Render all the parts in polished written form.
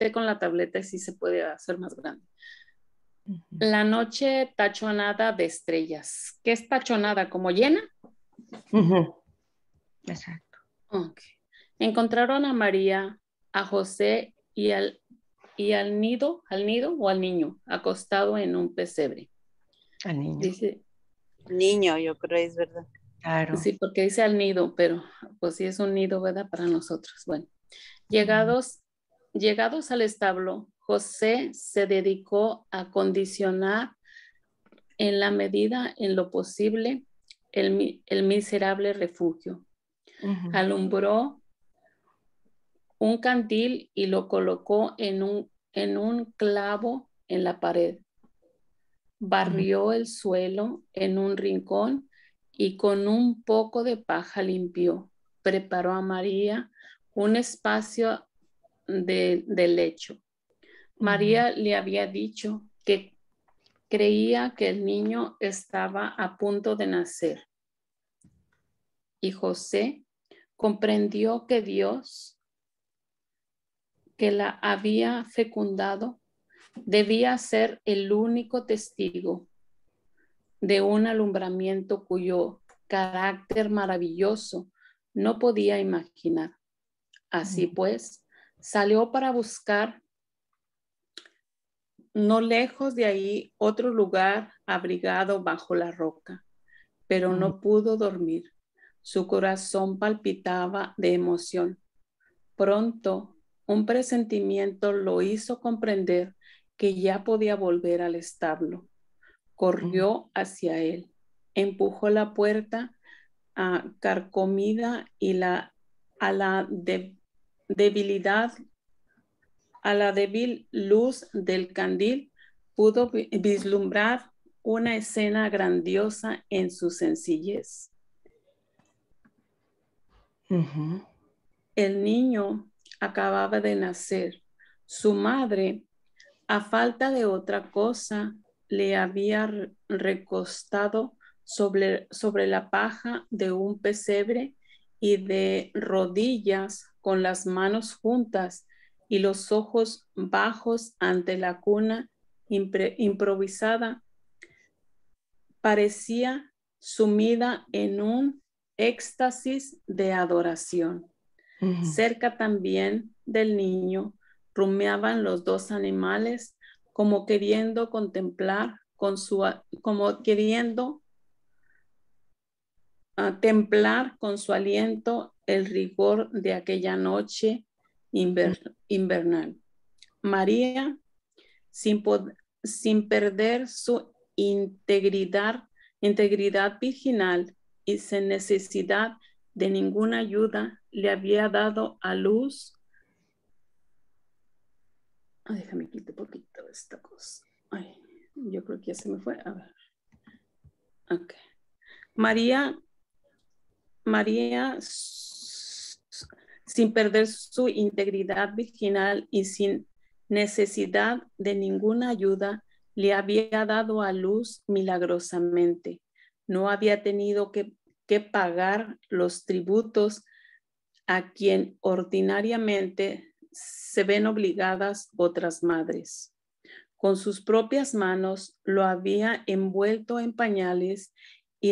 intenté con la tableta y sí se puede hacer más grande. Ujú. La noche tachonada de estrellas. ¿Qué es tachonada? ¿Como llena? Ujú. Exacto. Ok. Encontraron a María, a José al nido o al niño, acostado en un pesebre. Al niño. Dice, Niño, yo creo, es verdad. Claro. sí, porque dice al nido, pero pues sí es un nido, ¿verdad? Para nosotros. Bueno, Ujú. llegados al establo, José se dedicó a condicionar en la medida en lo posible el miserable refugio. Ujú. Alumbró un candil y lo colocó en un clavo en la pared. Barrió el suelo en un rincón y con un poco de paja limpió. Preparó a María un espacio de lecho. María le había dicho que creía que el niño estaba a punto de nacer. Y José comprendió que Dios, que la había fecundado, debía ser el único testigo de un alumbramiento cuyo carácter maravilloso no podía imaginar. Así pues, salió para buscar, no lejos de ahí, otro lugar abrigado bajo la roca, pero no pudo dormir. Su corazón palpitaba de emoción. Pronto, un presentimiento lo hizo comprender que ya podía volver al establo. Corrió hacia él, empujó la puerta carcomida y a la debilidad, a la débil luz del candil, pudo vislumbrar una escena grandiosa en su sencillez. Ujú. El niño acababa de nacer. Su madre, a falta de otra cosa, le había recostado sobre la paja de un pesebre y de rodillas con las manos juntas y los ojos bajos ante la cuna improvisada, parecía sumida en un éxtasis de adoración. Ujú. Cerca también del niño rumiaban los dos animales como queriendo contemplar como queriendo templar con su aliento el rigor de aquella noche invernal. María, sin, sin perder su integridad virginal y sin necesidad de ninguna ayuda, le había dado a luz. Ay, déjame quitar un poquito esta cosa. Ay, yo creo que ya se me fue. A ver. Ok. María, sin perder su integridad virginal y sin necesidad de ninguna ayuda, le había dado a luz milagrosamente. No había tenido que pagar los tributos a quien ordinariamente se ven obligadas otras madres. Con sus propias manos lo había envuelto en pañales y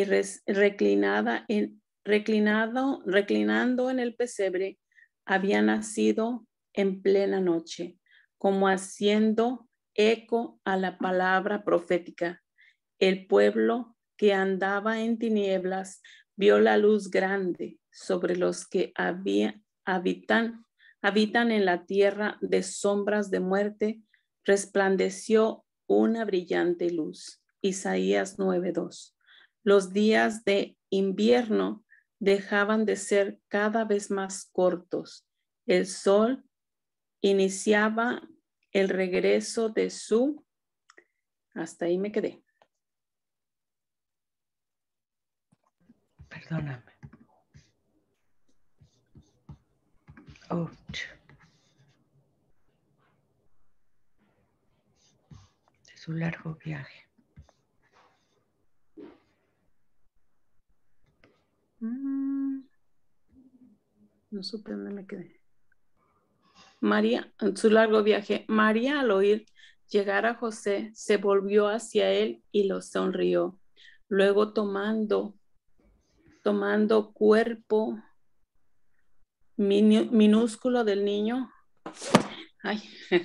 reclinando en el pesebre, había nacido en plena noche, como haciendo eco a la palabra profética. El pueblo que andaba en tinieblas vio la luz grande sobre los que habitan en la tierra de sombras de muerte, resplandeció una brillante luz. Isaías 9:2. Los días de invierno dejaban de ser cada vez más cortos. El sol iniciaba el regreso de su... Hasta ahí me quedé. Perdóname. Ouch. Es un largo viaje. No supe dónde me quedé. María, en su largo viaje, María al oír llegar a José, se volvió hacia él y lo sonrió. Luego tomando cuerpo minúsculo del niño, ay,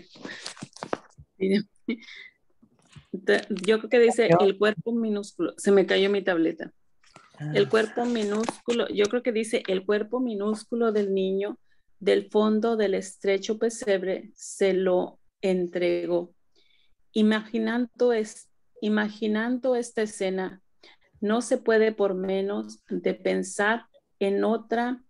yo creo que dice el cuerpo minúsculo, se me cayó mi tableta. El cuerpo minúsculo, yo creo que dice el cuerpo minúsculo del niño del fondo del estrecho pesebre se lo entregó. Imaginando esta escena, no se puede por menos de pensar en otra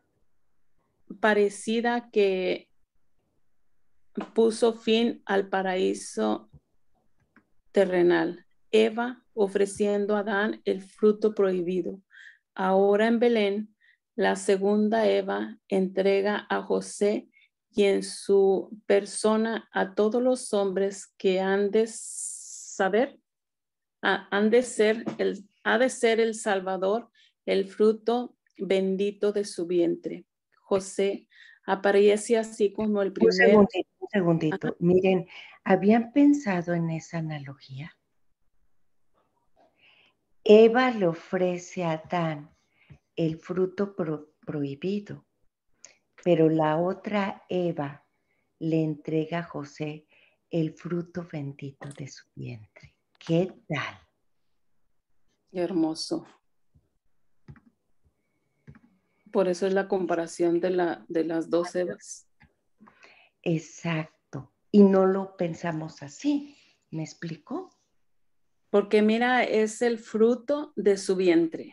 parecida que puso fin al paraíso terrenal. Eva ofreciendo a Adán el fruto prohibido. Ahora en Belén, la segunda Eva entrega a José y en su persona a todos los hombres que han de saber, ha de ser el Salvador, el fruto bendito de su vientre. José aparece así como el primer. Un segundito. Miren, ¿habían pensado en esa analogía? Eva le ofrece a Adán el fruto prohibido, pero la otra Eva le entrega a José el fruto bendito de su vientre. ¿Qué tal? Qué hermoso. Por eso es la comparación de las dos Evas. Exacto. Y no lo pensamos así. ¿Me explico? Porque mira, es el fruto de su vientre.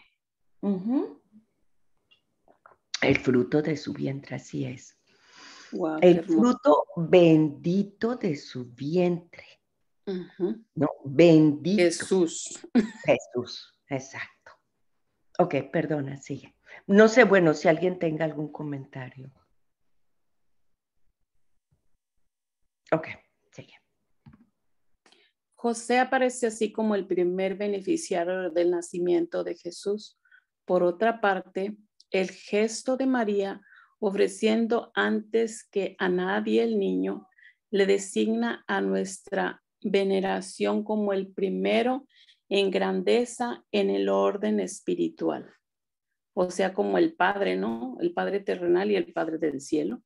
El fruto de su vientre, así es. Wow, el fruto bendito de su vientre. No, bendito. Jesús. Jesús, exacto. Ok, perdona, sigue. No sé, bueno, si alguien tenga algún comentario. Ok, sigue. José aparece así como el primer beneficiario del nacimiento de Jesús. Por otra parte, el gesto de María ofreciendo antes que a nadie el niño le designa a nuestra veneración como el primero en grandeza en el orden espiritual. O sea, como el Padre, ¿no? El Padre terrenal y el Padre del cielo.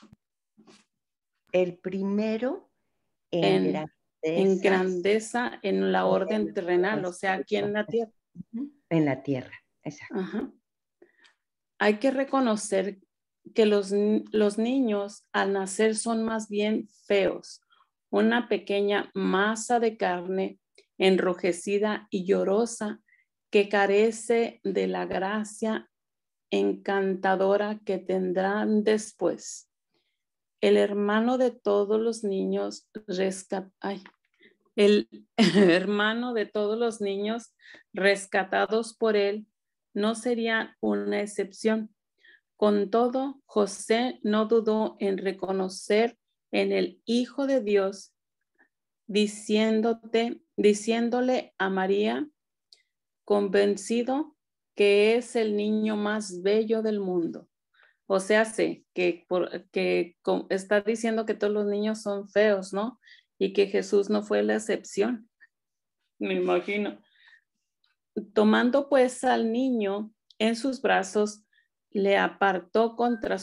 El primero en grandeza en la orden terrenal, o sea, aquí en la tierra. En la tierra, exacto. Ajá. Hay que reconocer que los niños al nacer son más bien feos, una pequeña masa de carne enrojecida y llorosa que carece de la gracia encantadora que tendrán después. El hermano de todos los niños el hermano de todos los niños rescatados por él no sería una excepción. Con todo, José no dudó en reconocer en el Hijo de Dios, diciéndole a María, convencido que es el niño más bello del mundo. O sea, que está diciendo que todos los niños son feos, ¿no? Y que Jesús no fue la excepción, me imagino. Tomando pues al niño en sus brazos, le apretó contra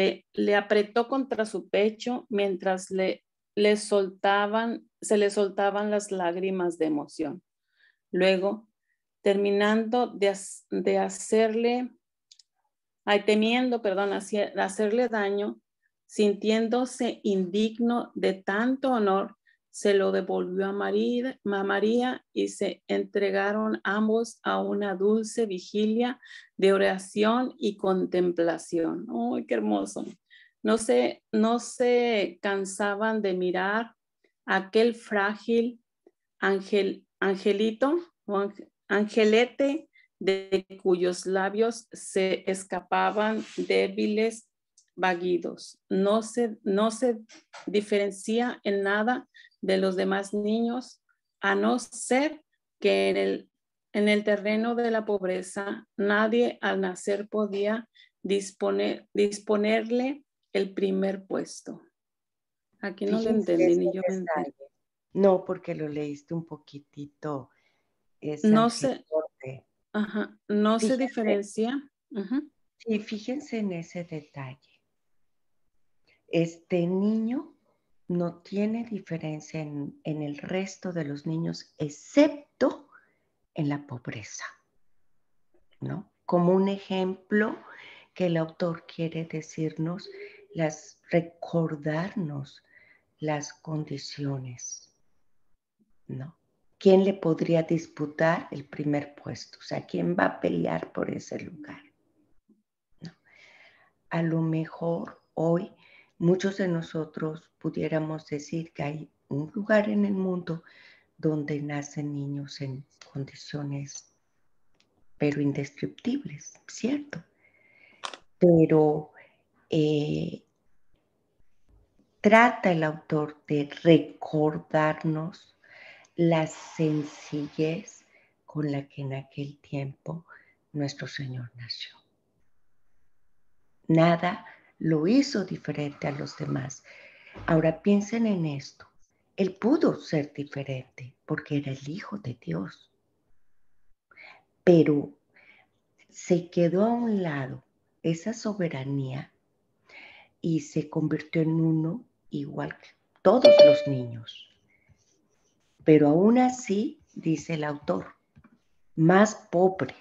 su pecho mientras se le soltaban las lágrimas de emoción. Luego, terminando de hacerle daño, sintiéndose indigno de tanto honor, se lo devolvió a María y se entregaron ambos a una dulce vigilia de oración y contemplación. ¡Ay, qué hermoso! No se cansaban de mirar aquel frágil angelete de cuyos labios se escapaban débiles vagidos. No se diferencia en nada de los demás niños, a no ser que en el terreno de la pobreza nadie al nacer podía disponerle el primer puesto. Aquí no le Fíjense entendí, ese ni yo le entendí. detalle. No, porque lo leíste un poquitito, No sé, salpicón. ajá, no se Fíjense, diferencia. Ujú. sí, fíjense en ese detalle. Este niño no tiene diferencia en el resto de los niños, excepto en la pobreza, ¿no? Como un ejemplo que el autor quiere decirnos, recordarnos las condiciones, ¿no? ¿Quién le podría disputar el primer puesto? O sea, ¿quién va a pelear por ese lugar? ¿No? A lo mejor hoy muchos de nosotros pudiéramos decir que hay un lugar en el mundo donde nacen niños en condiciones, pero indescriptibles, ¿cierto? Pero trata el autor de recordarnos la sencillez con la que en aquel tiempo nuestro Señor nació. Nada lo hizo diferente a los demás. Ahora piensen en esto. Él pudo ser diferente porque era el Hijo de Dios, pero se quedó a un lado esa soberanía y se convirtió en uno igual que todos los niños. Pero aún así, dice el autor, más pobre,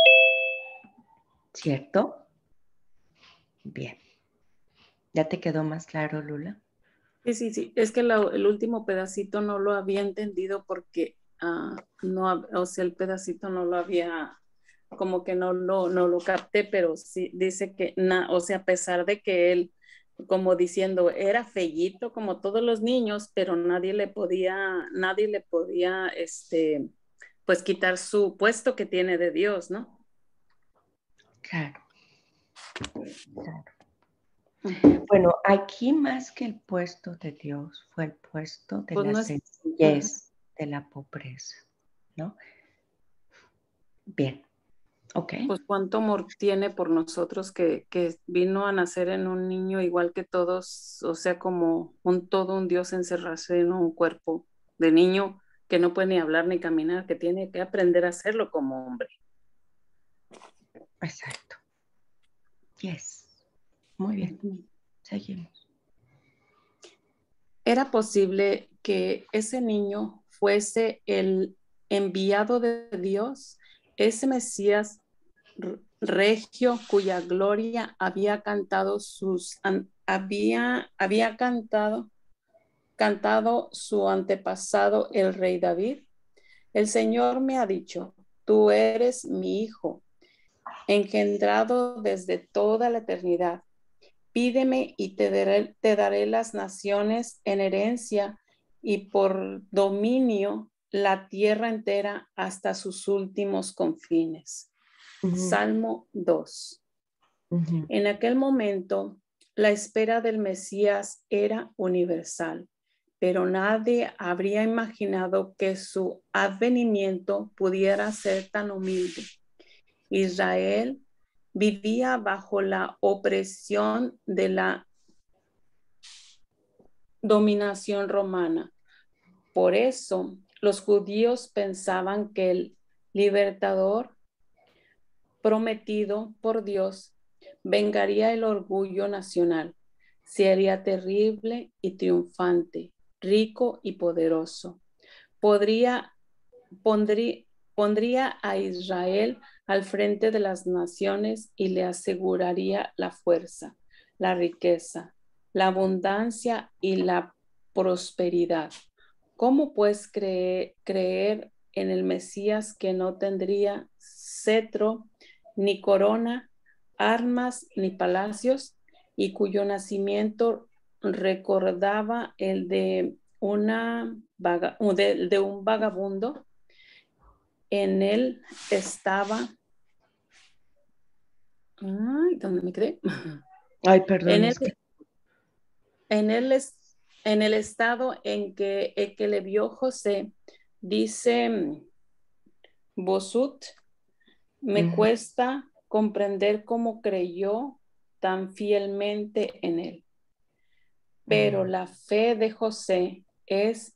¿cierto? Bien. ¿Ya te quedó más claro, Lula? Sí, sí, sí. Es que el último pedacito no lo había entendido porque no, o sea, el pedacito no lo había, como que no lo capté, pero sí dice que, o sea, a pesar de que él, como diciendo, era fellito como todos los niños, pero nadie le podía, pues quitar su puesto que tiene de Dios, ¿no? Claro, claro. Ujú. Bueno, aquí más que el puesto de Dios fue el puesto de Pues la no es, ajá. sencillez, de la pobreza, ¿no? Bien, ok. Pues cuánto amor tiene por nosotros que vino a nacer en un niño igual que todos, o sea, como todo un Dios encerrarse en un cuerpo de niño que no puede ni hablar ni caminar, que tiene que aprender a hacerlo como hombre. Exacto. Yes. Muy bien. Ujú. Seguimos. Era posible que ese niño fuese el enviado de Dios, ese Mesías regio cuya gloria había cantado había cantado su antepasado el rey David. El Señor me ha dicho, tú eres mi hijo, engendrado desde toda la eternidad. Pídeme y te daré las naciones en herencia y por dominio la tierra entera hasta sus últimos confines. Salmo 2. En aquel momento, la espera del Mesías era universal, pero nadie habría imaginado que su advenimiento pudiera ser tan humilde. Israel vivía bajo la opresión de la dominación romana. Por eso, los judíos pensaban que el libertador prometido por Dios vengaría el orgullo nacional, sería terrible y triunfante, rico y poderoso. Podría, pondría a Israel al frente de las naciones y le aseguraría la fuerza, la riqueza, la abundancia y la prosperidad. ¿Cómo pues creer en el Mesías que no tendría cetro, ni corona, armas, ni palacios, y cuyo nacimiento recordaba el de, de un vagabundo? En él estaba, ay, ¿dónde me quedé? Ay, perdón, En él, es que... en él es, en el estado en que le vio José, dice Bosut, me cuesta comprender cómo creyó tan fielmente en él. pero la fe de José es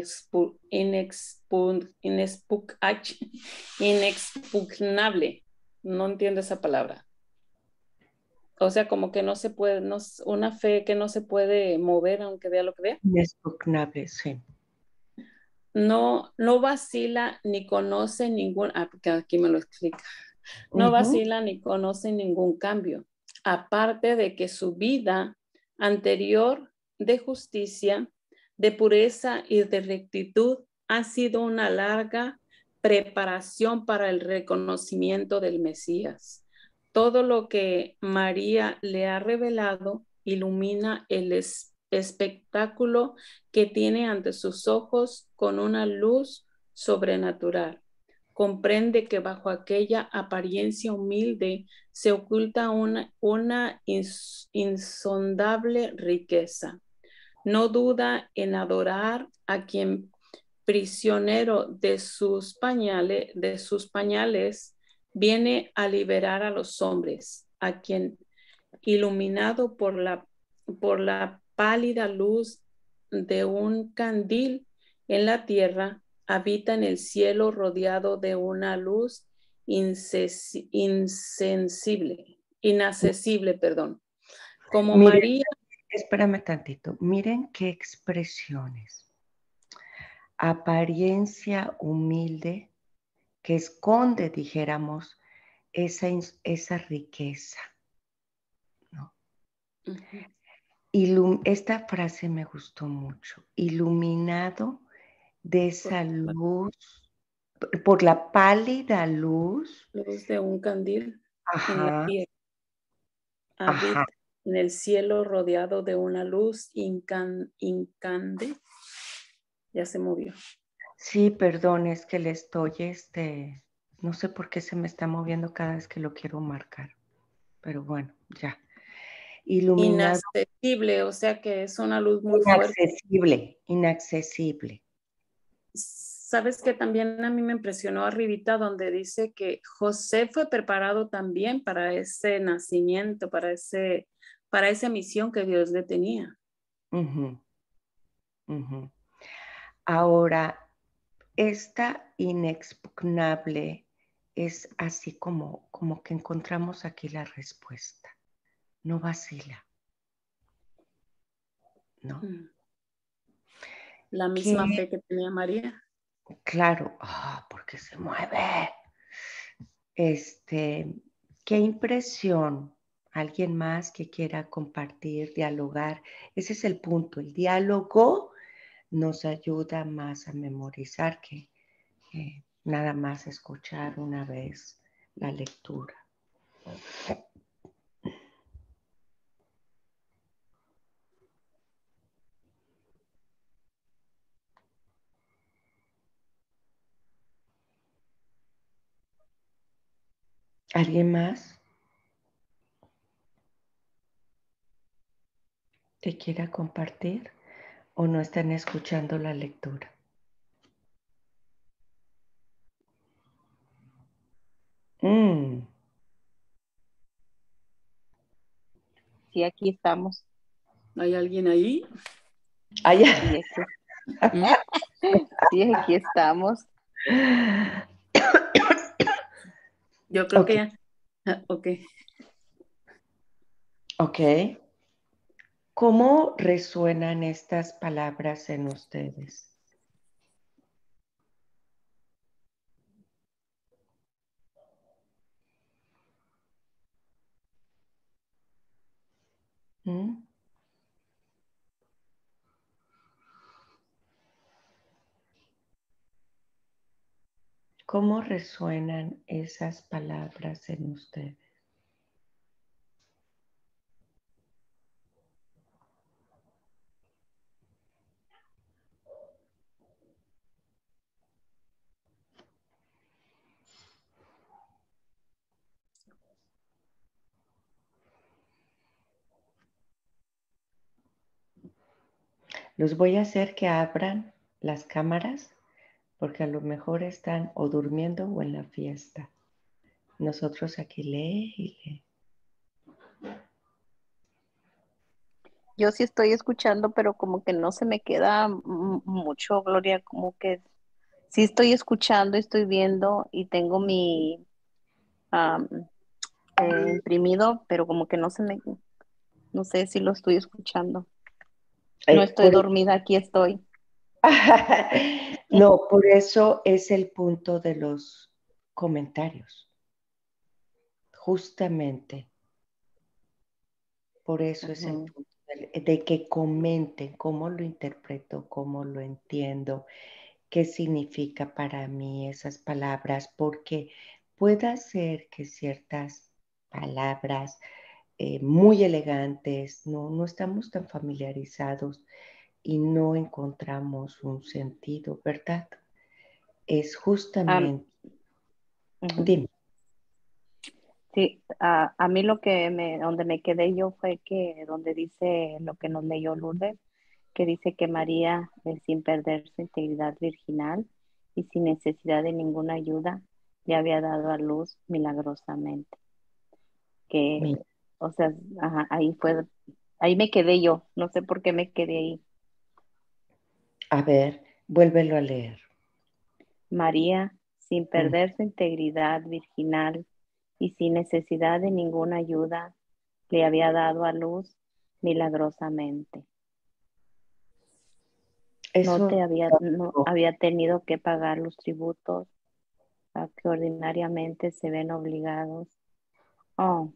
inexpugnable. No entiendo esa palabra. O sea, como que no se puede, no, una fe que no se puede mover aunque vea lo que vea. Inexpugnable, sí. No, no vacila ni conoce ningún, porque aquí me lo explica. No vacila ni conoce ningún cambio, aparte de que su vida anterior de justicia, de pureza y de rectitud ha sido una larga preparación para el reconocimiento del Mesías. Todo lo que María le ha revelado ilumina el espectáculo que tiene ante sus ojos con una luz sobrenatural. Comprende que bajo aquella apariencia humilde se oculta una insondable riqueza. No duda en adorar a quien prisionero de sus pañales viene a liberar a los hombres, a quien iluminado por la pálida luz de un candil en la tierra, habita en el cielo rodeado de una luz inaccesible, perdón. Como Miren, María. espérame tantito. Miren qué expresiones. Apariencia humilde que esconde, dijéramos, esa riqueza, ¿no? Esta frase me gustó mucho. Iluminado de esa luz, por la pálida luz. Luz de un candil en la Ajá, tierra. ajá. Habita en el cielo rodeado de una luz incandescente. Ya se movió. Sí, perdón, es que le estoy, no sé por qué se me está moviendo cada vez que lo quiero marcar, pero bueno, ya. Iluminado. Inaccesible, o sea que es una luz muy fuerte. Inaccesible, inaccesible. Sabes que también a mí me impresionó arribita donde dice que José fue preparado también para ese nacimiento, para esa misión que Dios le tenía. Ujú, ujú. Ahora, esta inexpugnable es así como que encontramos aquí la respuesta. No vacila, ¿no? La ¿Qué? misma fe que tenía María. Claro, porque se mueve. ¿Qué impresión? ¿Alguien más que quiera compartir, dialogar? Ese es el punto. El diálogo nos ayuda más a memorizar que nada más escuchar una vez la lectura. ¿Alguien más que quiera compartir o no están escuchando la lectura? Sí, aquí estamos. ¿Hay alguien ahí? Allá. Sí, sí, aquí estamos. Yo creo Okay. que ya. Ok. Ok. ¿Cómo resuenan estas palabras en ustedes? ¿Mm? ¿Cómo resuenan esas palabras en ustedes? Los voy a hacer que abran las cámaras porque a lo mejor están o durmiendo o en la fiesta. Nosotros aquí lee y lee. Yo sí estoy escuchando, pero como que no se me queda mucho, Gloria, como que sí estoy escuchando, estoy viendo y tengo mi am, imprimido, pero como que no sé si lo estoy escuchando. No estoy Por dormida, aquí estoy. No, por eso es el punto de los comentarios. Justamente, por eso es el Ujú. punto de que comenten cómo lo interpreto, cómo lo entiendo, qué significa para mí esas palabras, porque puede ser que ciertas palabras muy elegantes, no estamos tan familiarizados y no encontramos un sentido, ¿verdad? Es Am, justamente, ujú. dime, Sí, a mí donde me quedé yo fue que donde dice lo que nos leyó Lourdes, que dice que María, sin perder su integridad virginal y sin necesidad de ninguna ayuda, le había dado a luz milagrosamente. Que, mi- o sea, ajá, ahí me quedé yo, no sé por qué me quedé ahí. a ver, vuélvelo a leer. María, sin Mm. perder su integridad virginal y sin necesidad de ninguna ayuda, le había dado a luz milagrosamente. Eso, No había tenido que pagar los tributos a que ordinariamente se ven obligados. Oh,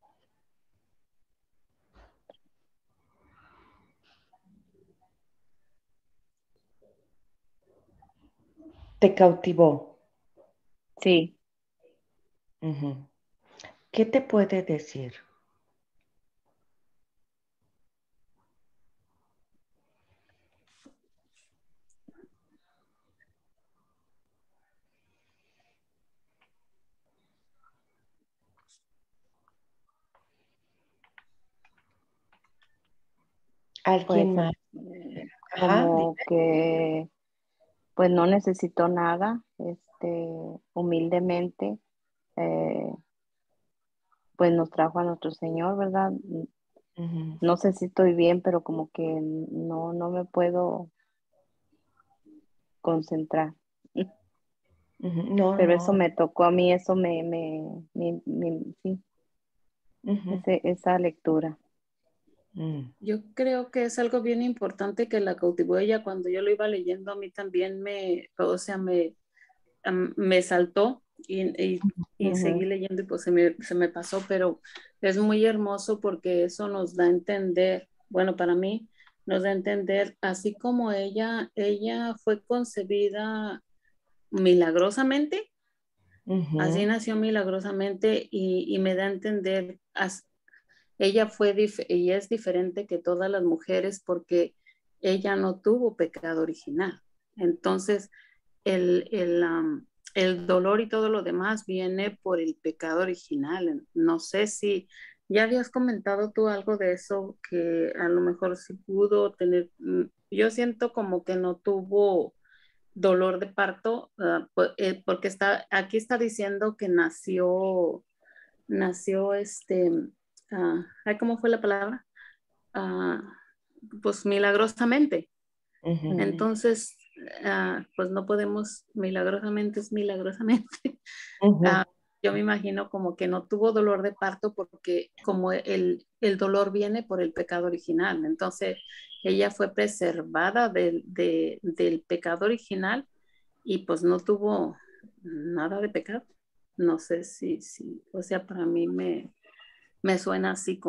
te cautivó. sí. Ujú. ¿Qué te puede decir? Pues ¿Alguien más? Ajá, como que pues no necesitó nada, humildemente, eh, pues nos trajo a nuestro Señor, ¿verdad? ujú, No sé si estoy bien, pero como que no me puedo concentrar. ujú. No, Pero eso no. me tocó a mí, eso sí, Ujú, esa lectura. mm, Yo creo que es algo bien importante que la cautivó ella. Cuando yo lo iba leyendo, a mí también o sea, me saltó y seguí Ujú. leyendo y pues se me pasó, pero es muy hermoso porque eso nos da a entender, bueno, para mí nos da a entender, así como ella fue concebida milagrosamente, así ujú. nació milagrosamente y me da a entender, ella es diferente que todas las mujeres porque ella no tuvo pecado original. Entonces, el dolor y todo lo demás viene por el pecado original. No sé si ya habías comentado tú algo de eso, que a lo mejor sí pudo tener, yo siento como que no tuvo dolor de parto, porque aquí está diciendo que nació ay, ¿cómo fue la palabra? Ah, pues milagrosamente. Ujú, Ujú. Entonces, pues no podemos, milagrosamente es milagrosamente. Ah, ujú. yo me imagino como que no tuvo dolor de parto porque como el dolor viene por el pecado original. Entonces, ella fue preservada del pecado original y pues no tuvo nada de pecado. No sé o sea, para mí me suena así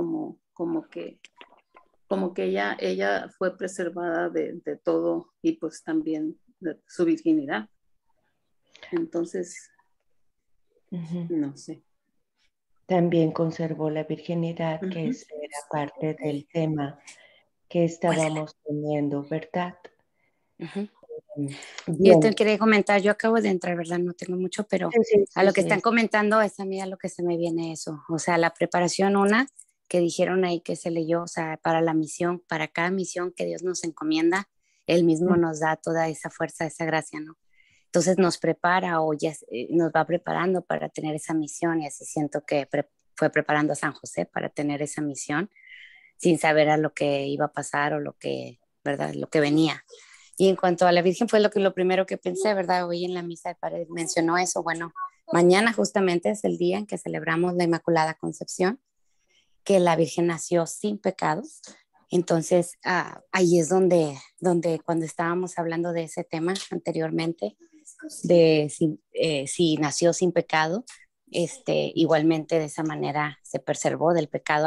como que ella fue preservada de todo y pues también de su virginidad. Entonces, Ujú. no sé. También conservó la virginidad, que Ujú. ese era parte del tema que Muérdela. estábamos teniendo, ¿verdad? Ujú. Mm, Y esto bien. quería comentar, yo acabo de entrar, ¿verdad? No tengo mucho, pero Sí, sí, a sí, lo que sí. están comentando es a mí a lo que se me viene eso. O sea, la preparación una que dijeron ahí que se leyó, o sea, para la misión, para cada misión que Dios nos encomienda, Él mismo Mm, nos da toda esa fuerza, esa gracia, ¿no? Entonces nos prepara o ya nos va preparando para tener esa misión y así siento que fue preparando a San José para tener esa misión sin saber a lo que iba a pasar o lo que, ¿verdad? Lo que venía. Y en cuanto a la Virgen fue lo primero que pensé, ¿verdad? Hoy en la misa el padre mencionó eso. Bueno, mañana justamente es el día en que celebramos la Inmaculada Concepción, que la Virgen nació sin pecados. Entonces, ahí es donde cuando estábamos hablando de ese tema anteriormente, de si nació sin pecado, igualmente de esa manera se preservó del pecado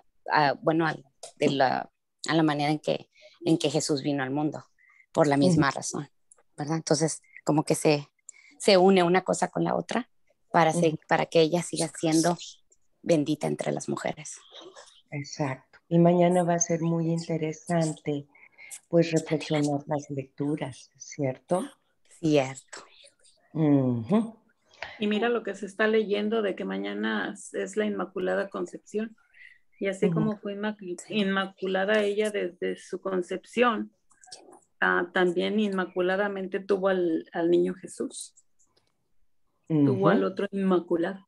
a la manera en que Jesús vino al mundo, por la misma razón, ¿verdad? Entonces, como que se une una cosa con la otra para que ella siga siendo bendita entre las mujeres. Exacto. Y mañana va a ser muy interesante, pues, reflexionar las lecturas, ¿cierto? Cierto. Uh-huh. Y mira lo que se está leyendo de que mañana es la Inmaculada Concepción. Y así como fue inmaculada ella desde su concepción, también inmaculadamente tuvo al niño Jesús. Tuvo al otro inmaculado.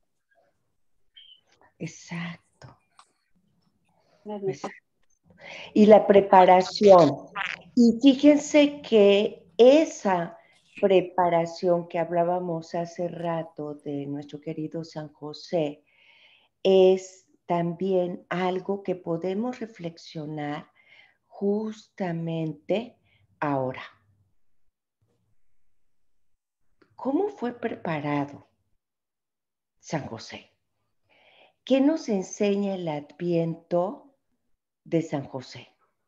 Exacto. Exacto. Y la preparación. Y fíjense que esa preparación que hablábamos hace rato de nuestro querido San José es también algo que podemos reflexionar justamente ahora. ¿Cómo fue preparado San José? ¿Qué nos enseña el Adviento de San José?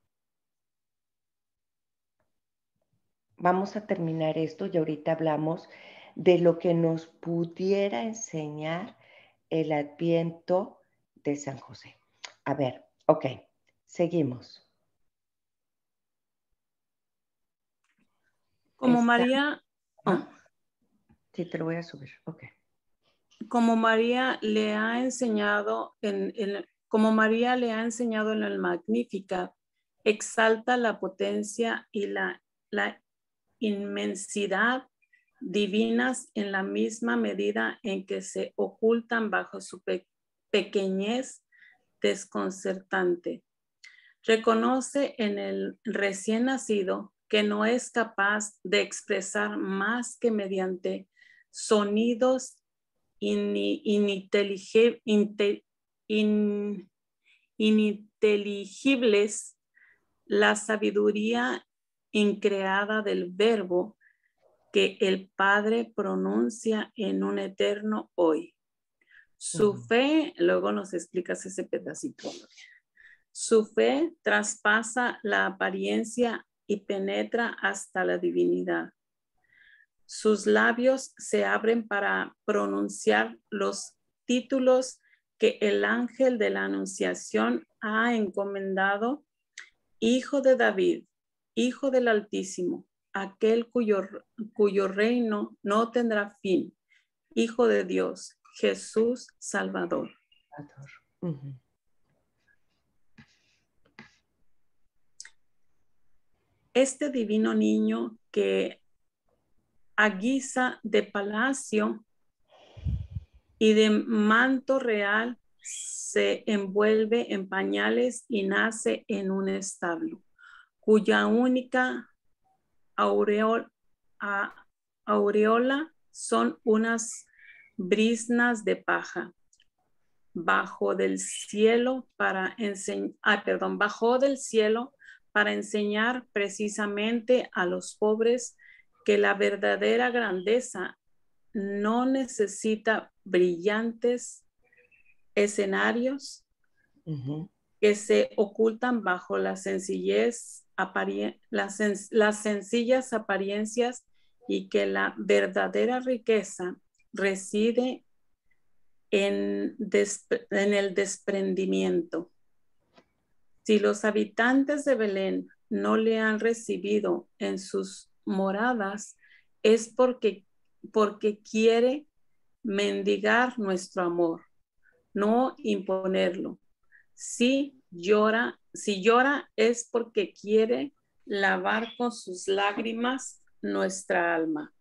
Vamos a terminar esto y ahorita hablamos de lo que nos pudiera enseñar el Adviento de San José. A ver, ok, seguimos. Como María... Sí, te lo voy a subir, ok. Como María le ha enseñado como María le ha enseñado en el Magnificat, exalta la potencia y la inmensidad divinas en la misma medida en que se ocultan bajo su pequeñez desconcertante. Reconoce en el recién nacido que no es capaz de expresar más que mediante sonidos ininteligibles la sabiduría increada del verbo que el Padre pronuncia en un eterno hoy. Su fe, luego nos explicas ese pedacito. Su fe traspasa la apariencia y penetra hasta la divinidad. Sus labios se abren para pronunciar los títulos que el ángel de la Anunciación ha encomendado: Hijo de David, Hijo del Altísimo, aquel cuyo reino no tendrá fin, Hijo de Dios, Jesús Salvador. Este divino niño que a guisa de palacio y de manto real se envuelve en pañales y nace en un establo, cuya única aureola son unas briznas de paja. Bajó del cielo para enseñar precisamente a los pobres que la verdadera grandeza no necesita brillantes escenarios que se ocultan bajo las sencillas apariencias, y que la verdadera riqueza reside en el desprendimiento. Si los habitantes de Belén no le han recibido en sus moradas, es porque quiere mendigar nuestro amor, no imponerlo. Si llora es porque quiere lavar con sus lágrimas nuestra alma.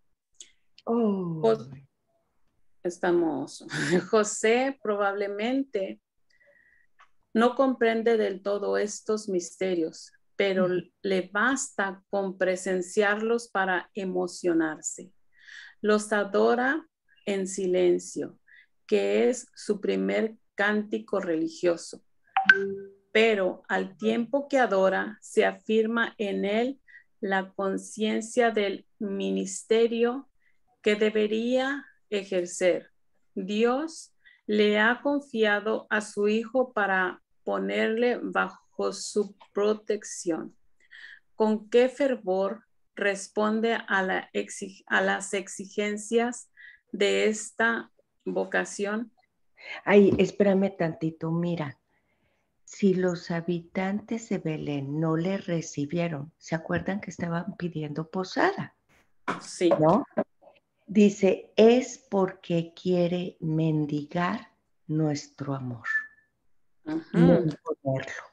José probablemente No comprende del todo estos misterios, pero le basta con presenciarlos para emocionarse. Los adora en silencio, que es su primer cántico religioso. Pero al tiempo que adora, se afirma en él la conciencia del ministerio que debería ejercer. Dios le ha confiado a su hijo para ponerle bajo su protección. ¿Con qué fervor responde a las exigencias de esta vocación? Ay, espérame tantito, mira. Si los habitantes de Belén no le recibieron, ¿se acuerdan que estaban pidiendo posada? Sí. ¿No? Dice, es porque quiere mendigar nuestro amor, no imponerlo.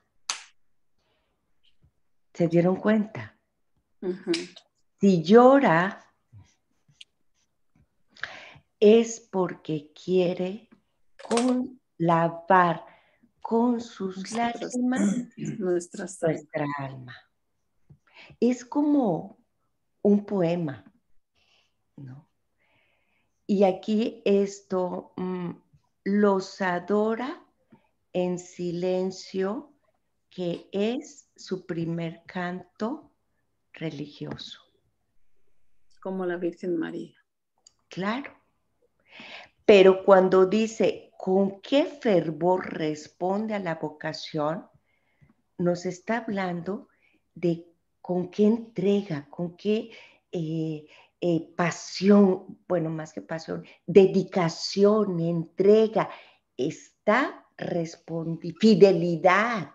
¿Se dieron cuenta? Si llora, es porque quiere lavar con sus lágrimas nuestra alma. Es como un poema, ¿no? Y aquí esto los adora en silencio, que es su primer canto religioso. Como la Virgen María. Claro. Pero cuando dice con qué fervor responde a la vocación, nos está hablando de con qué entrega, con qué pasión, bueno, más que pasión, dedicación, entrega, está respondiendo, fidelidad,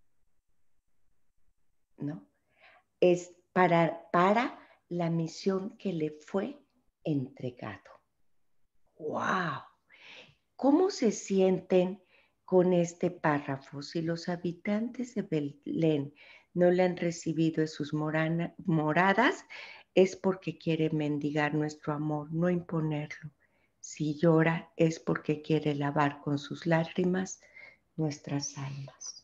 ¿no? Es para la misión que le fue entregado. ¡Wow! ¿Cómo se sienten con este párrafo? Si los habitantes de Belén no le han recibido en sus moradas, es porque quiere mendigar nuestro amor, no imponerlo. Si llora, es porque quiere lavar con sus lágrimas nuestras almas.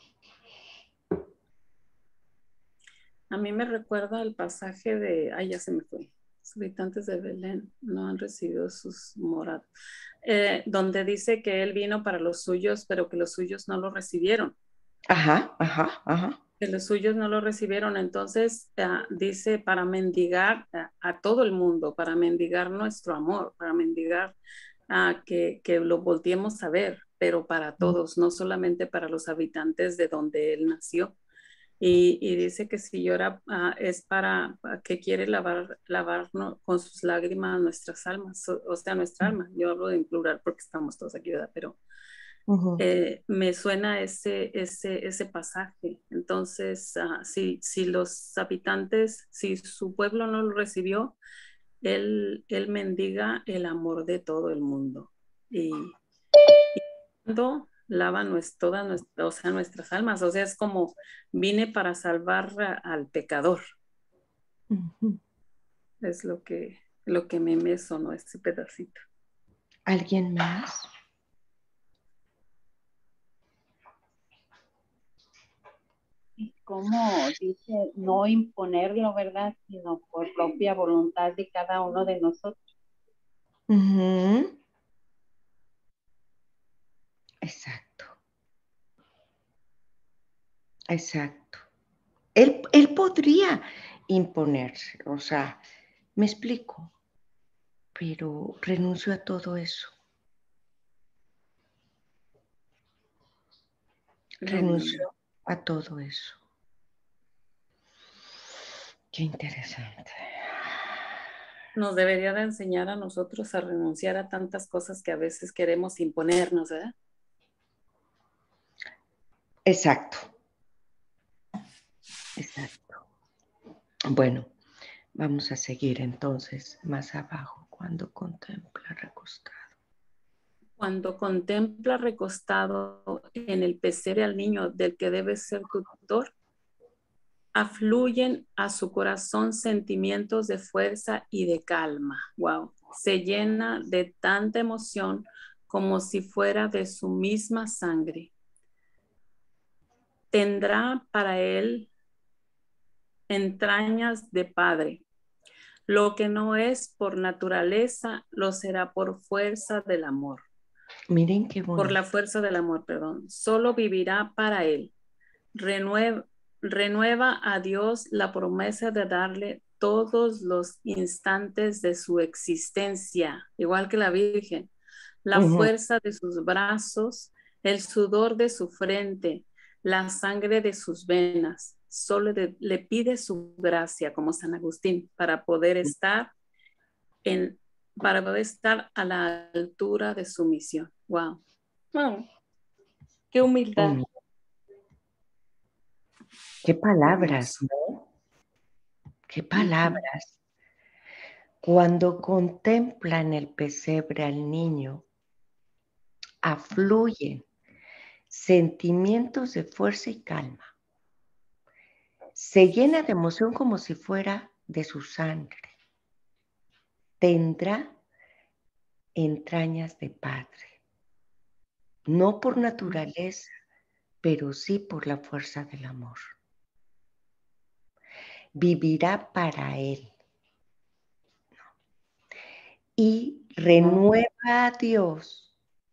A mí me recuerda el pasaje de, ay, ya se me fue. Los habitantes de Belén no han recibido sus moradas. Donde dice que él vino para los suyos, pero que los suyos no lo recibieron. Ajá. Que los suyos no lo recibieron. Entonces dice para mendigar a todo el mundo, para mendigar nuestro amor, para mendigar que lo volteemos a ver, pero para todos, no solamente para los habitantes de donde él nació. Y dice que si llora es para que quiere lavar con sus lágrimas nuestras almas, o sea, nuestra alma. Yo hablo en plural porque estamos todos aquí, ¿verdad? Pero me suena ese pasaje. Entonces, si los habitantes, si su pueblo no lo recibió, él mendiga el amor de todo el mundo. Y cuando lava nuestras almas, o sea, es como vine para salvar al pecador. Es lo que me sonó ese pedacito. ¿Alguien más? Como dice, no imponerlo, ¿verdad? Sino por propia voluntad de cada uno de nosotros. Exacto. Exacto. Él podría imponerse, o sea, me explico, pero renunció a todo eso. Renunció a todo eso. Qué interesante. Nos debería de enseñar a nosotros a renunciar a tantas cosas que a veces queremos imponernos, ¿verdad? Exacto. Exacto. Bueno, vamos a seguir entonces más abajo, cuando contempla recostado. Cuando contempla recostado en el pesebre al niño del que debe ser tutor, afluyen a su corazón sentimientos de fuerza y de calma. Wow. Se llena de tanta emoción como si fuera de su misma sangre. tendrá para él entrañas de padre. Lo que no es por naturaleza, lo será por fuerza del amor. Miren qué bonito. Por la fuerza del amor, perdón. Solo vivirá para él. Renueva a Dios la promesa de darle todos los instantes de su existencia, igual que la Virgen, la fuerza de sus brazos, el sudor de su frente, la sangre de sus venas. Solo le pide su gracia, como San Agustín, para poder estar a la altura de su misión. Wow. Wow. Qué humildad. Qué palabras, ¿no? Qué palabras. Cuando contemplan el pesebre al niño, afluyen sentimientos de fuerza y calma. Se llena de emoción como si fuera de su sangre. Tendrá entrañas de padre. No por naturaleza, pero sí por la fuerza del amor. Vivirá para él. Y renueva a Dios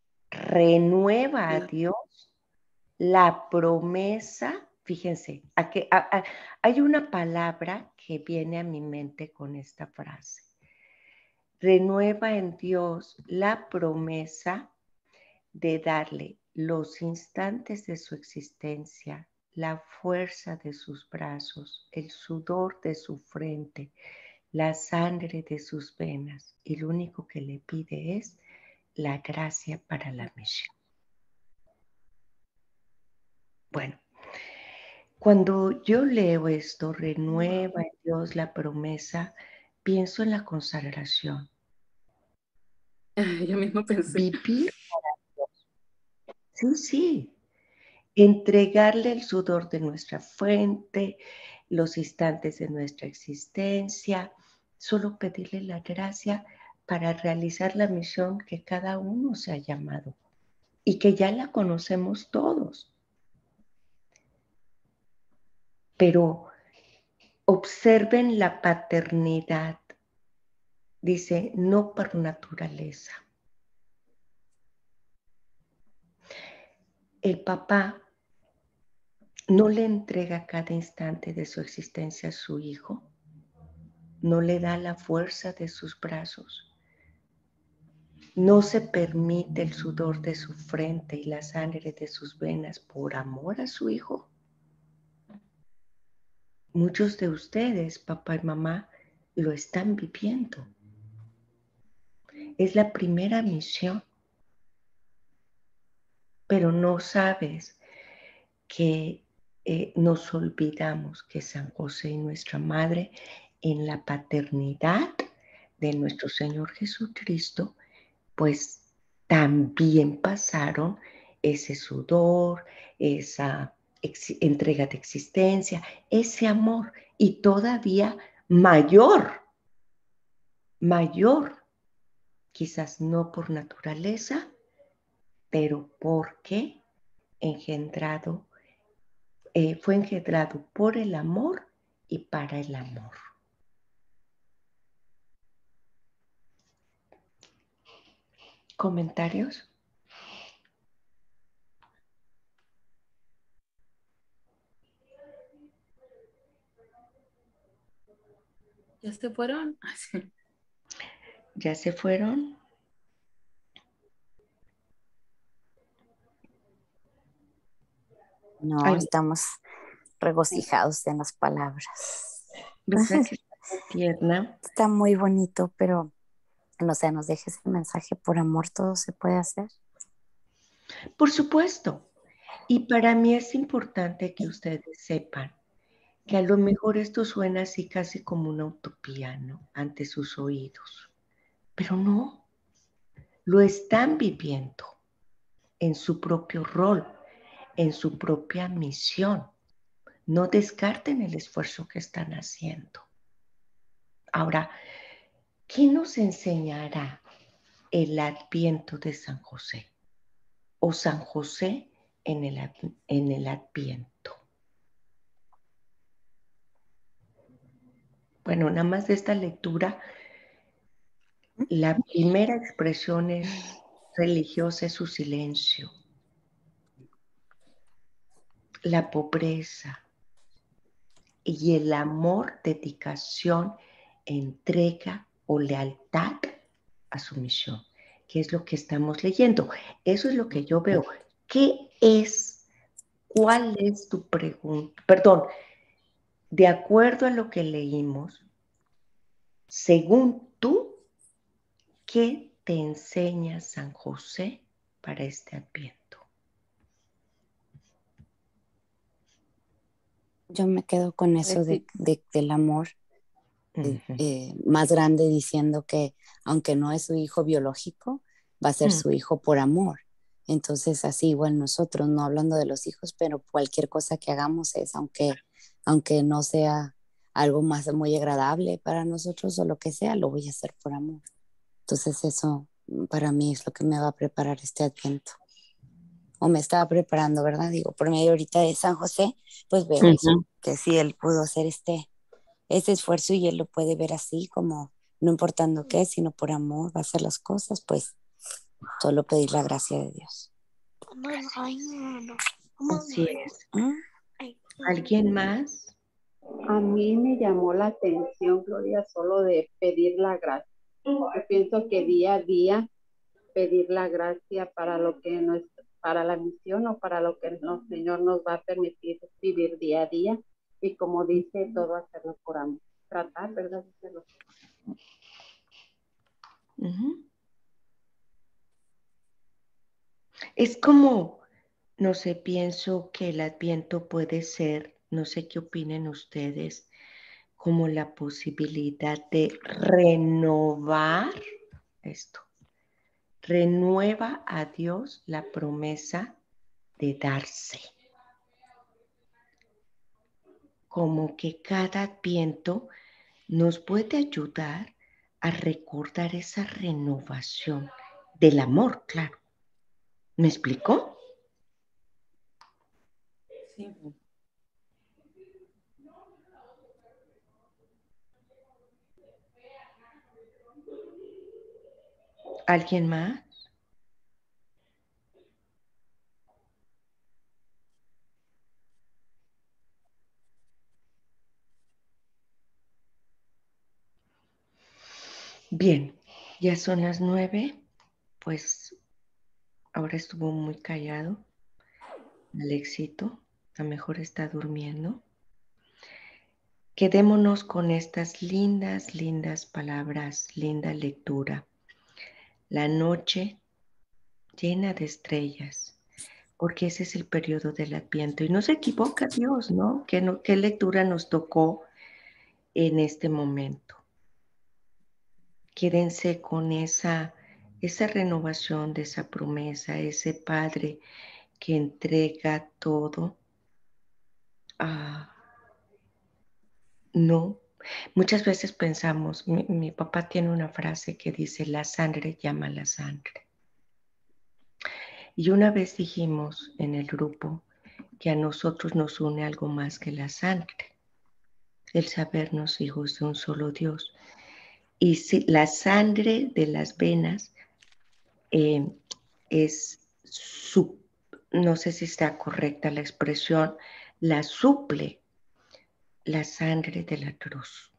la promesa. Fíjense, hay una palabra que viene a mi mente con esta frase. Renueva en Dios la promesa de darle los instantes de su existencia, la fuerza de sus brazos, el sudor de su frente, la sangre de sus venas, y lo único que le pide es la gracia para la misión. Bueno, cuando yo leo esto, renueva en Dios la promesa, pienso en la consagración. Yo mismo pensé. Vivir para Dios. Sí, sí. Entregarle el sudor de nuestra frente, los instantes de nuestra existencia, solo pedirle la gracia para realizar la misión que cada uno se ha llamado y que ya la conocemos todos. Pero observen la paternidad. Dice, no por naturaleza. El papá no le entrega cada instante de su existencia a su hijo, no le da la fuerza de sus brazos, no se permite el sudor de su frente y la sangre de sus venas por amor a su hijo. Muchos de ustedes, papá y mamá, lo están viviendo. Es la primera misión, pero no sabes que nos olvidamos que San José y nuestra Madre, en la paternidad de nuestro Señor Jesucristo, pues también pasaron ese sudor, esa entrega de existencia, ese amor, y todavía mayor, quizás no por naturaleza, pero porque fue engendrado por el amor y para el amor. ¿Comentarios? ¿Ya se fueron? ¿Ya se fueron? No, Ay, estamos regocijados en las palabras. ¿verdad que está muy tierna? Está muy bonito, pero no sé, nos dejes el mensaje, por amor todo se puede hacer. Por supuesto. Y para mí es importante que ustedes sepan que a lo mejor esto suena así casi como una utopía, ¿no? Ante sus oídos. Pero no, lo están viviendo en su propio rol, en su propia misión. No descarten el esfuerzo que están haciendo. Ahora, ¿qué nos enseñará el Adviento de San José? O San José en el Adviento. Bueno, nada más de esta lectura, la primera expresión religiosa es su silencio, la pobreza y el amor, dedicación, entrega o lealtad a su misión, que es lo que estamos leyendo. Eso es lo que yo veo. ¿Qué es? ¿Cuál es tu pregunta? Perdón, de acuerdo a lo que leímos, según tú, ¿qué te enseña San José para este Adviento? Yo me quedo con eso del amor más grande, diciendo que aunque no es su hijo biológico, va a ser su hijo por amor. Entonces, así igual nosotros, no hablando de los hijos, pero cualquier cosa que hagamos es, aunque no sea algo más muy agradable para nosotros o lo que sea, lo voy a hacer por amor. Entonces, eso para mí es lo que me va a preparar este Adviento. O me estaba preparando, ¿verdad? Digo, por medio ahorita de San José, pues veo eso, que sí, él pudo hacer este esfuerzo y él lo puede ver así, como no importando qué, sino por amor, va a hacer las cosas, pues solo pedir la gracia de Dios. Así es. ¿Alguien más? A mí me llamó la atención, Gloria, solo de pedir la gracia. Yo pienso que día a día pedir la gracia para lo que para la misión o para lo que el Señor nos va a permitir vivir día a día, y como dice, todo hacerlo por amor. Tratar, ¿verdad? Hacerlo. Es como, no sé, pienso que el Adviento puede ser, no sé qué opinen ustedes, como la posibilidad de renovar esto. Renueva a Dios la promesa de darse. Como que cada Adviento nos puede ayudar a recordar esa renovación del amor, claro. ¿Me explicó? Sí. ¿Alguien más? Bien, ya son las 9, pues ahora estuvo muy callado. Alexito, a lo mejor está durmiendo. Quedémonos con estas lindas, lindas palabras, linda lectura. La noche llena de estrellas, porque ese es el periodo del Adviento. Y no se equivoca Dios, ¿no? ¿Qué lectura nos tocó en este momento? Quédense con esa renovación de esa promesa, ese Padre que entrega todo. No, muchas veces pensamos, mi papá tiene una frase que dice, la sangre llama a la sangre. Y una vez dijimos en el grupo que a nosotros nos une algo más que la sangre, el sabernos hijos de un solo Dios. Y si la sangre de las venas no sé si está correcta la expresión, la suple la sangre de la cruz.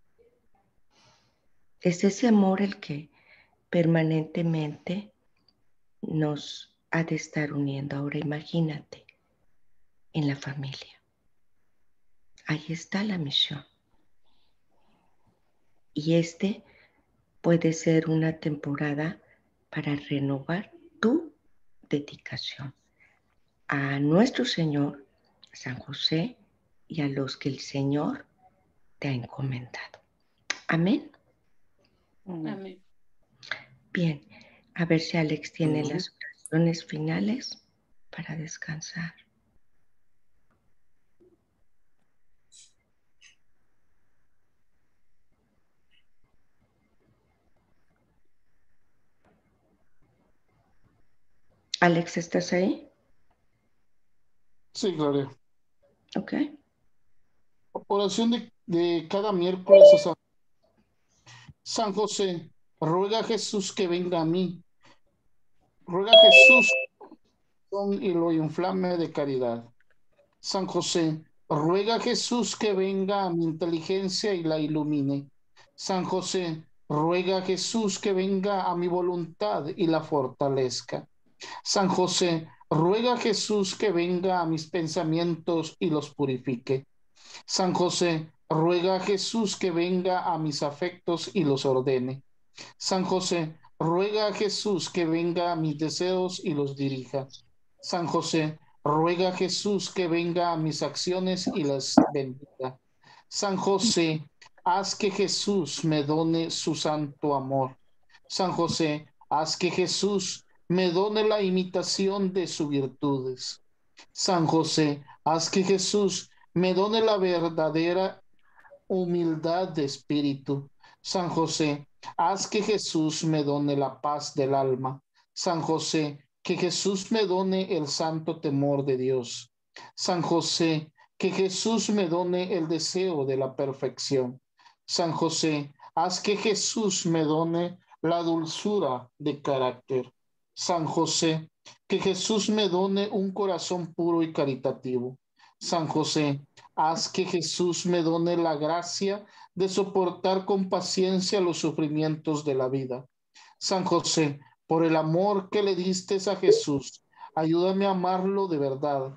Es ese amor el que permanentemente nos ha de estar uniendo. Ahora imagínate, en la familia. Ahí está la misión. Y puede ser una temporada para renovar tu dedicación a nuestro Señor, San José, y a los que el Señor te ha encomendado. Amén. Amén. Bien, a ver si Alex tiene las oraciones finales para descansar. Alex, ¿estás ahí? Sí, Gloria. Ok. Oración de cada miércoles a San José. Ruega a Jesús que venga a mí. Ruega a Jesús y lo inflame de caridad. San José, ruega a Jesús que venga a mi inteligencia y la ilumine. San José, ruega a Jesús que venga a mi voluntad y la fortalezca. San José, ruega a Jesús que venga a mis pensamientos y los purifique. San José, ruega a Jesús que venga a mis afectos y los ordene. San José, ruega a Jesús que venga a mis deseos y los dirija. San José, ruega a Jesús que venga a mis acciones y las bendiga. San José, haz que Jesús me done su santo amor. San José, haz que Jesús me done la imitación de sus virtudes. San José, haz que Jesús me done la verdadera humildad de espíritu. San José, haz que Jesús me done la paz del alma. San José, que Jesús me done el santo temor de Dios. San José, que Jesús me done el deseo de la perfección. San José, haz que Jesús me done la dulzura de carácter. San José, que Jesús me done un corazón puro y caritativo. San José, haz que Jesús me done la gracia de soportar con paciencia los sufrimientos de la vida. San José, por el amor que le diste a Jesús, ayúdame a amarlo de verdad.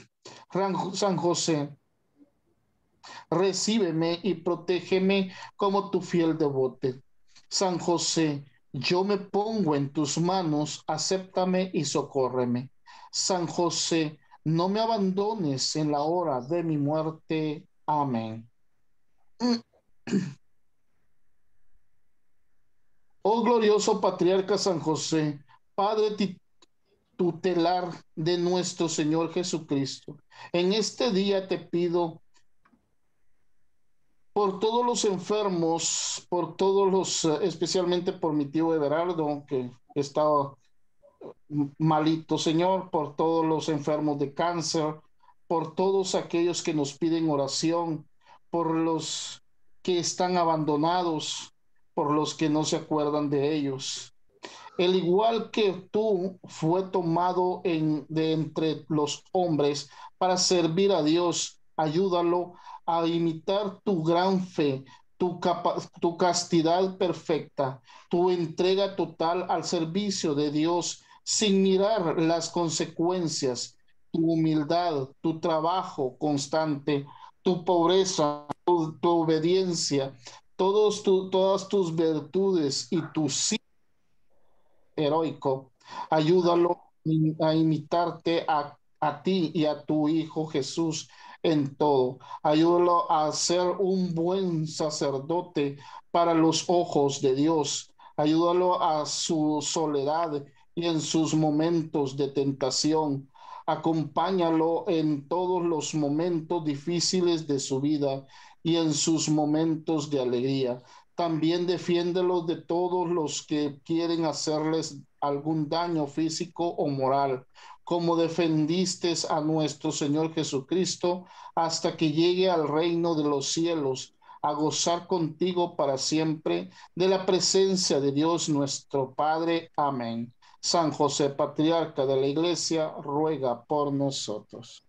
San José, recíbeme y protégeme como tu fiel devoto. San José, yo me pongo en tus manos, acéptame y socórreme. San José, no me abandones en la hora de mi muerte. Amén. Oh glorioso patriarca San José, Padre tutelar de nuestro Señor Jesucristo, en este día te pido por todos los enfermos, por todos los, especialmente por mi tío Everardo, que estaba malito, Señor, por todos los enfermos de cáncer, por todos aquellos que nos piden oración, por los que están abandonados, por los que no se acuerdan de ellos. El igual que tú fue tomado de entre los hombres para servir a Dios, ayúdalo a imitar tu gran fe, tu castidad perfecta, tu entrega total al servicio de Dios sin mirar las consecuencias, tu humildad, tu trabajo constante, tu pobreza, tu obediencia, todas tus virtudes y tu heroico. Ayúdalo a imitarte a ti y a tu Hijo Jesús en todo. Ayúdalo a ser un buen sacerdote para los ojos de Dios. Ayúdalo a su soledad y en sus momentos de tentación. Acompáñalo en todos los momentos difíciles de su vida y en sus momentos de alegría. También defiéndelos de todos los que quieren hacerles algún daño físico o moral, como defendiste a nuestro Señor Jesucristo hasta que llegue al reino de los cielos, a gozar contigo para siempre de la presencia de Dios nuestro Padre. Amén. San José, patriarca de la Iglesia, ruega por nosotros.